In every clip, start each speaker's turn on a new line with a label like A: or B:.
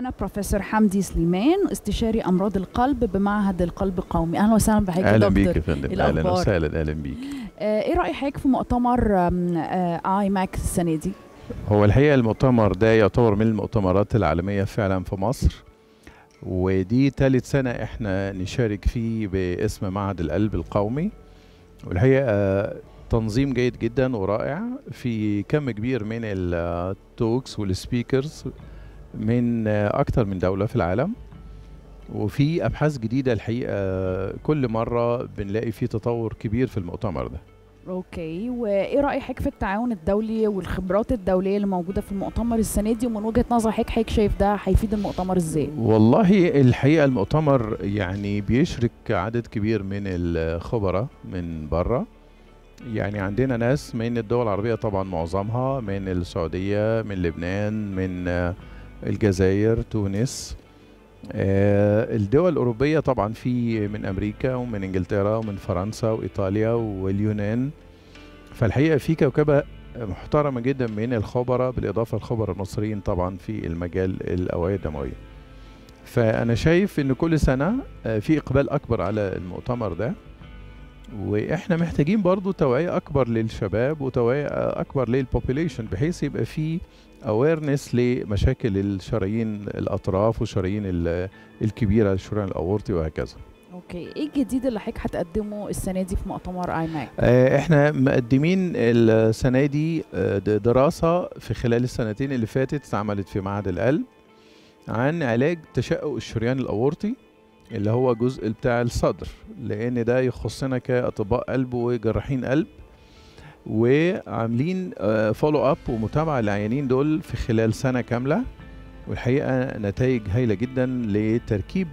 A: معانا بروفيسور حمدي سليمان، استشاري امراض القلب بمعهد القلب القومي. اهلا وسهلا بحضرتك.
B: اهلا بيك يا فندم. اهلا وسهلا. اهلا بيك.
A: ايه راي حضرتك في مؤتمر اي ماك السنه دي؟
B: هو الحقيقه المؤتمر ده يعتبر من المؤتمرات العالميه فعلا في مصر، ودي ثالث سنه احنا نشارك فيه باسم معهد القلب القومي. والحقيقه تنظيم جيد جدا ورائع، في كم كبير من التوكس والسبيكرز من اكتر من دوله في العالم، وفي ابحاث جديده. الحقيقه كل مره بنلاقي في تطور كبير في المؤتمر ده.
A: اوكي، وايه راي حضرتك في التعاون الدولي والخبرات الدوليه اللي موجوده في المؤتمر السنه دي، ومن وجهه نظر حضرتك شايف ده هيفيد المؤتمر ازاي؟
B: والله الحقيقه المؤتمر يعني بيشرك عدد كبير من الخبراء من بره. يعني عندنا ناس من الدول العربيه طبعا، معظمها من السعوديه، من لبنان، من الجزائر، تونس. الدول الأوروبية طبعا في من أمريكا ومن إنجلترا ومن فرنسا وإيطاليا واليونان. فالحقيقة في كوكبة محترمة جدا من الخبراء، بالإضافة للخبراء المصريين طبعا في المجال الأوعية الدموية. فأنا شايف إن كل سنة في إقبال أكبر على المؤتمر ده، وإحنا محتاجين برضو توعية أكبر للشباب وتوعية أكبر للبوبوليشن، بحيث يبقى في awareness لمشاكل الشرايين الأطراف والشرايين الكبيرة، الشريان الأورطي وهكذا.
A: اوكي، ايه الجديد اللي حضرتك هتقدمه السنه دي في مؤتمر اي ماك؟
B: احنا مقدمين السنة دي دراسة في خلال السنتين اللي فاتت اتعملت في معهد القلب عن علاج تشقق الشريان الأورطي، اللي هو جزء بتاع الصدر، لأن ده يخصنا كأطباء قلب وجراحين قلب، وعاملين فولو اب ومتابعه للعيانين دول في خلال سنه كامله. والحقيقه نتائج هايله جدا لتركيب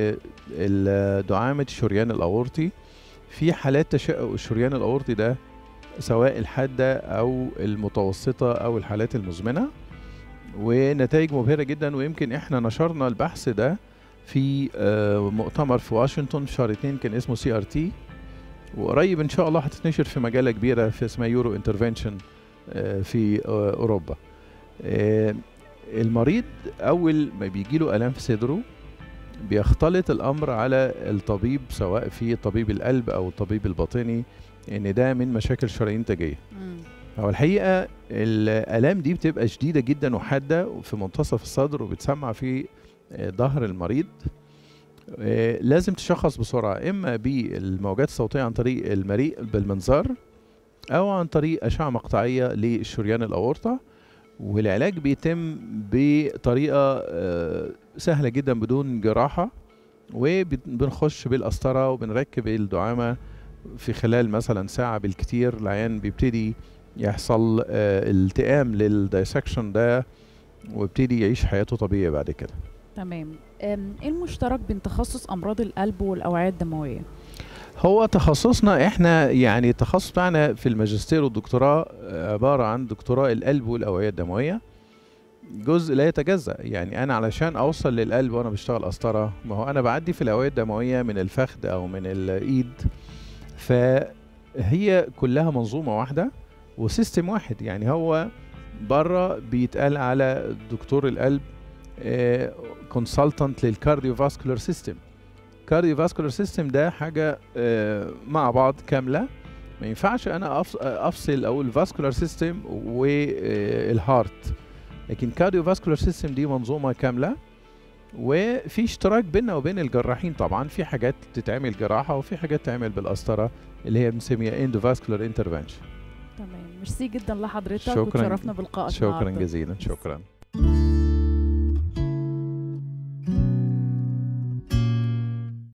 B: دعامه الشريان الاورطي في حالات تشقق الشريان الاورطي ده، سواء الحاده او المتوسطه او الحالات المزمنه، ونتائج مبهره جدا. ويمكن احنا نشرنا البحث ده في مؤتمر في واشنطن في شهر 2 كان اسمه CRT، وقريب ان شاء الله هتتنشر في مجله كبيره في اسمها يورو انترفنشن في اوروبا. المريض اول ما بيجي له الام في صدره بيختلط الامر على الطبيب، سواء في طبيب القلب او الطبيب الباطني، ان ده من مشاكل شرايين تاجيه. هو الحقيقه الالام دي بتبقى شديده جدا وحاده في منتصف الصدر، وبتسمع في ظهر المريض. لازم تشخص بسرعة، إما بالموجات الصوتية عن طريق المريء بالمنظار، أو عن طريق أشعة مقطعية للشريان الأورطة. والعلاج بيتم بطريقة سهلة جدا بدون جراحة، وبنخش بالقسطرة وبنركب الدعامة في خلال مثلا ساعة بالكتير. العيان بيبتدي يحصل التئام للدايسكشن ده، ويبتدي يعيش حياته طبيعية بعد كده.
A: تمام. ايه المشترك بين تخصص امراض القلب والاوعيه الدمويه؟
B: هو تخصصنا احنا، يعني التخصص بتاعنا في الماجستير والدكتوراه عباره عن دكتوراه القلب والاوعيه الدمويه، جزء لا يتجزأ. يعني انا علشان اوصل للقلب وانا بشتغل قسطره، ما هو انا بعدي في الاوعيه الدمويه من الفخذ او من الايد، فهي كلها منظومه واحده وسيستم واحد. يعني هو بره بيتقال على دكتور القلب كونسلتنت للكارديوفاسكولار سيستم. كارديوفاسكولار سيستم ده حاجه مع بعض كامله، ما ينفعش انا افصل او الفاسكولار سيستم والهارت، لكن كارديوفاسكولار سيستم دي منظومه كامله. وفي اشتراك بيننا وبين الجراحين طبعا، في حاجات تتعمل جراحه وفي حاجات تتعمل بالقسطره اللي هي بنسميها اندوفاسكولار انترفنشن.
A: تمام، ميرسي جدا لحضرتك،
B: شكرا،
A: وتشرفنا بلقائك.
B: شكرا جزيلا. شكرا.